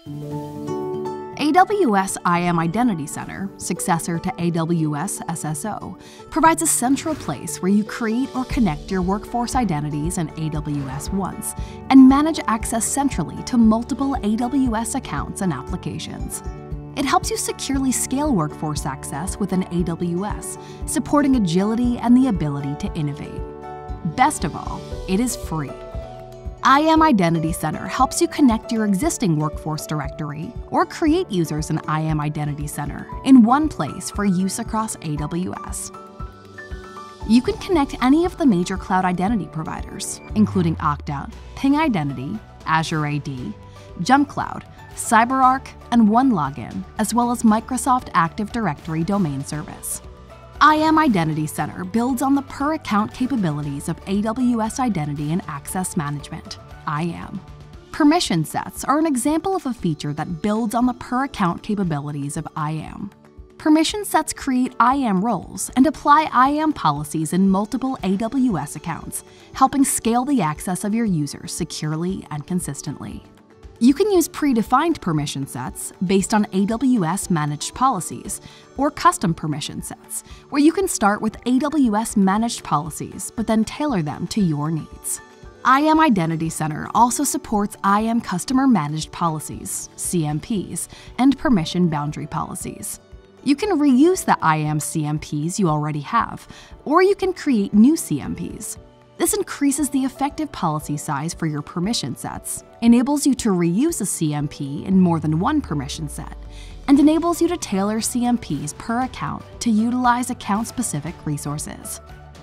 AWS IAM Identity Center, successor to AWS SSO, provides a central place where you create or connect your workforce identities in AWS once and manage access centrally to multiple AWS accounts and applications. It helps you securely scale workforce access within AWS, supporting agility and the ability to innovate. Best of all, it is free. IAM Identity Center helps you connect your existing workforce directory or create users in IAM Identity Center in one place for use across AWS. You can connect any of the major cloud identity providers, including Okta, Ping Identity, Azure AD, jumpcloud, CyberArk, and OneLogin, as well as Microsoft Active Directory domain service. IAM Identity Center builds on the per-account capabilities of AWS Identity and Access Management, IAM. Permission sets are an example of a feature that builds on the per-account capabilities of IAM. Permission sets create IAM roles and apply IAM policies in multiple AWS accounts, helping scale the access of your users securely and consistently. You can use predefined permission sets based on AWS managed policies or custom permission sets, where you can start with AWS managed policies but then tailor them to your needs. IAM Identity Center also supports IAM customer managed policies, CMPs, and permission boundary policies. You can reuse the IAM CMPs you already have, or you can create new CMPs. This increases the effective policy size for your permission sets, enables you to reuse a CMP in more than one permission set, and enables you to tailor CMPs per account to utilize account-specific resources.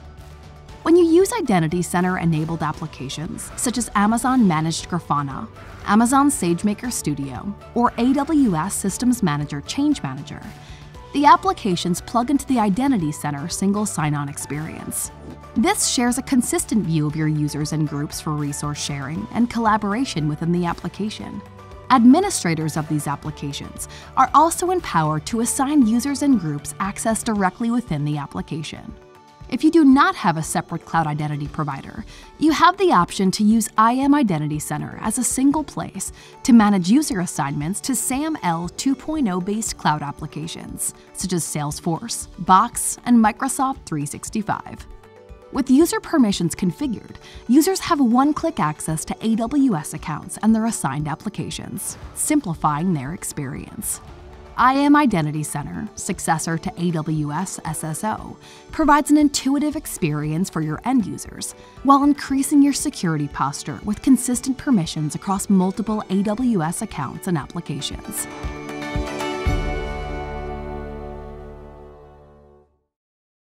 When you use Identity Center-enabled applications, such as Amazon Managed Grafana, Amazon SageMaker Studio, or AWS Systems Manager Change Manager, the applications plug into the Identity Center Single Sign-On experience. This shares a consistent view of your users and groups for resource sharing and collaboration within the application. Administrators of these applications are also empowered to assign users and groups access directly within the application. If you do not have a separate cloud identity provider, you have the option to use IAM Identity Center as a single place to manage user assignments to SAML 2.0-based cloud applications, such as Salesforce, Box, and Microsoft 365. With user permissions configured, users have one-click access to AWS accounts and their assigned applications, simplifying their experience. IAM Identity Center, successor to AWS SSO, provides an intuitive experience for your end users while increasing your security posture with consistent permissions across multiple AWS accounts and applications.